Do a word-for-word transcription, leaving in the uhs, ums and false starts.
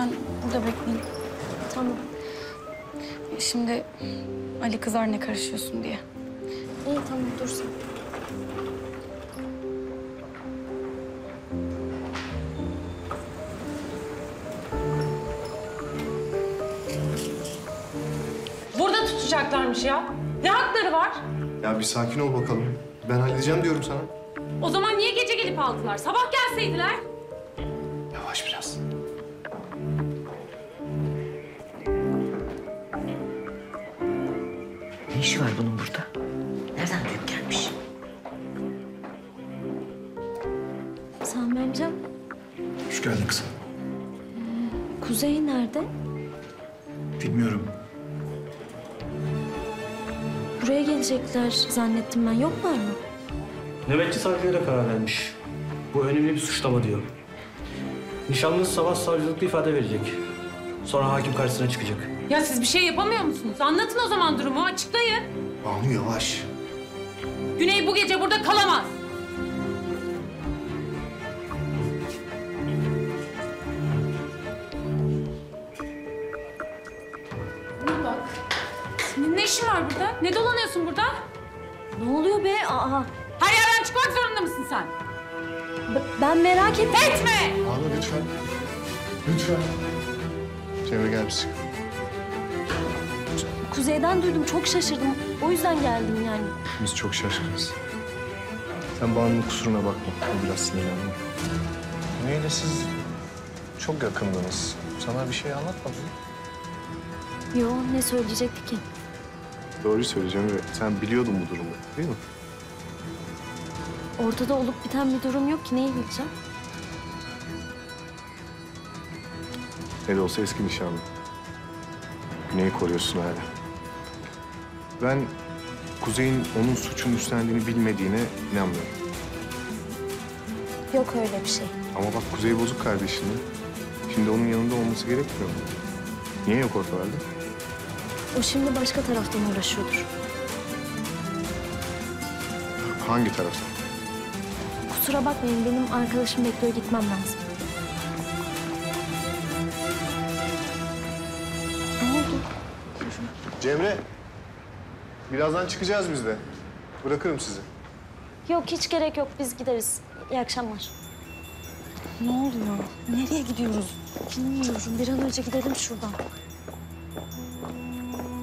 Ben burada bekleyeyim. Tamam. Şimdi Ali kızar ne karışıyorsun diye. İyi tamam dur sen. Burada tutacaklarmış ya. Ne hakları var? Ya bir sakin ol bakalım. Ben halledeceğim diyorum sana. O zaman niye gece gelip aldılar? Sabah gelseydiler. Yavaş biraz. Ne işi var bunun burada? Nereden duyup gelmiş? Sami amcam, Hoş geldin kızım. Kuzey nerede? Bilmiyorum. Buraya gelecekler zannettim ben. Yoklar mı? Nöbetçi savcıya da karar vermiş. Bu önemli bir suçlama diyor. Nişanlısı sabah savcılıkta ifade verecek. Sonra hakim karşısına çıkacak. Ya siz bir şey yapamıyor musunuz? Anlatın o zaman durumu, açıklayın. Banu yavaş. Güney bu gece burada kalamaz. Buna bak. Senin ne işin var burada? Ne dolanıyorsun burada? Ne oluyor be? Aa, Her yerden çıkmak zorunda mısın sen? b- ben merak ettim. Etme! Banu lütfen. Lütfen. Cemre gel misin? Kuzey'den duydum, çok şaşırdım. O yüzden geldim yani. Biz çok şaşkınız. Sen Banu'nun kusuruna bakma. O biraz sinirlendi. Güney'le siz çok yakındınız. Sana bir şey anlatmadı mı? Yo, ne söyleyecekti ki? Doğruyu söyleyeceğim ve sen biliyordun bu durumu değil mi? Ortada olup biten bir durum yok ki. Neyi bileceğim? Ne de olsa eski nişanlı. Güney'i koruyorsun hala. Ben Kuzey'in onun suçun üstlendiğini bilmediğine inanmıyorum. Yok öyle bir şey. Ama bak Kuzey bozuk kardeşinin. Şimdi onun yanında olması gerekmiyor mu? Niye yok ortalarda? O şimdi başka taraftan uğraşıyordur. Hangi taraftan? Kusura bakmayın, benim arkadaşım bekliyor, gitmem lazım. Ne oldu? Cemre. Birazdan çıkacağız biz de. Bırakırım sizi. Yok, hiç gerek yok. Biz gideriz. İyi akşamlar. Ne oluyor? Nereye gidiyoruz? Bilmiyorum. Bir an önce gidelim şuradan.